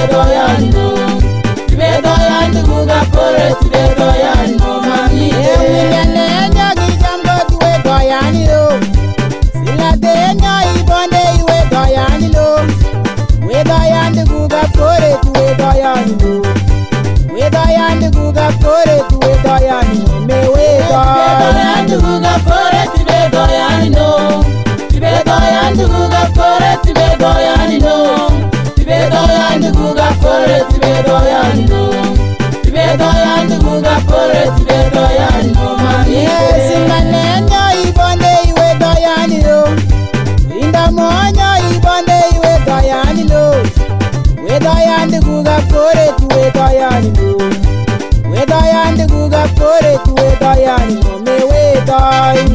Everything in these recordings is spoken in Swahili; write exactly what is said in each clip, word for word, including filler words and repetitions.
doyan no. Tibe doyan duga kore tibe doyan no mami. Ewinyane nyogi jambo tibe doyan no. Silate nyo ibonde iwe doyan no. We doyan duga kore tibe doyan no. We doyan duga kore tibe doyan no. Me we doyan duga kore tibe doyan no. Tibe doyan duga kore tibe doyan no. Tibe doyan duga kore tibe doyan no. Tibe doyan duga kore tibe doyan no mami. Yes, manenyo ibonde iwe doyan no. Inda monyo ibonde iwe doyan no. We doyan duga kore tibe doyan no. We doyan duga kore tibe doyan no. Me we doyan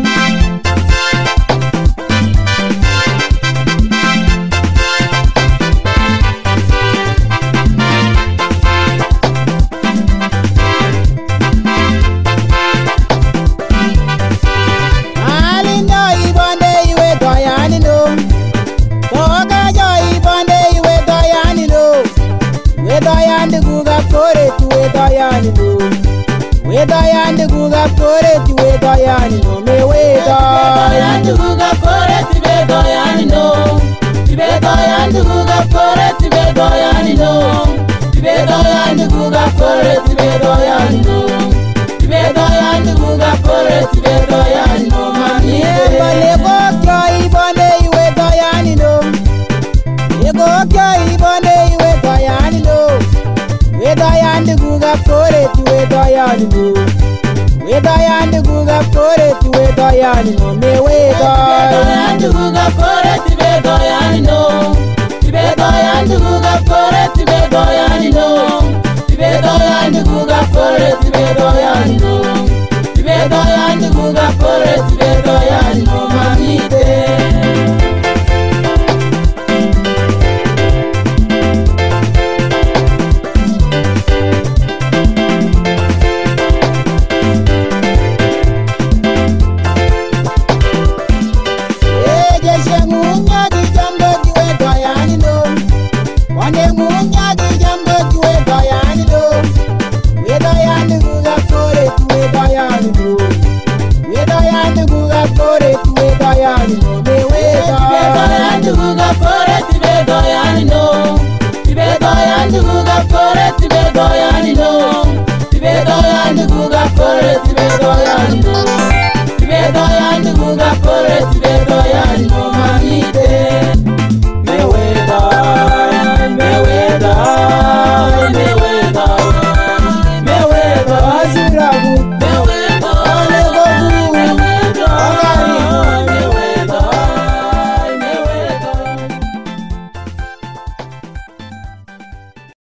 kore tuwe dayani no. We dayani guga kore tuwe dayani no. Me we dayani guga kore tuwe dayani no. Tibe dayani guga kore tuwe dayani no. Tibe dayani guga kore tuwe dayani no. Tibe dayani guga kore tuwe dayani no mami. Bale go kyo ibone iwe dayani no. Ego kyo ibone iwe dayani no. We doyan duga kore tuwe doyan no. We doyan duga kore tuwe doyan no. Me we doyan duga kore tuwe doyan no. Tibe doyan duga kore tuwe doyan no. Tibe doyan duga kore tuwe doyan no.